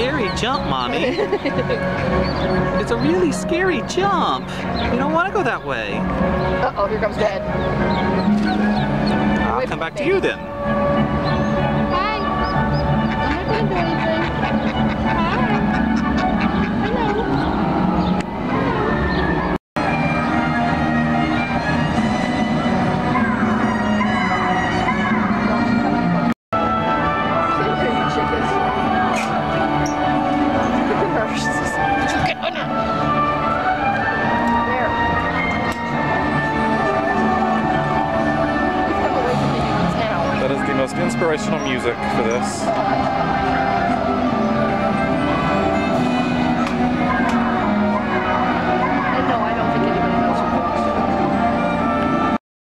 scary jump, Mommy. It's a really scary jump. You don't want to go that way. Uh-oh, here comes Dad. I'll come back to you then. Hi. I'm not gonna do anything. Hi. Hello. That is the most inspirational music for this.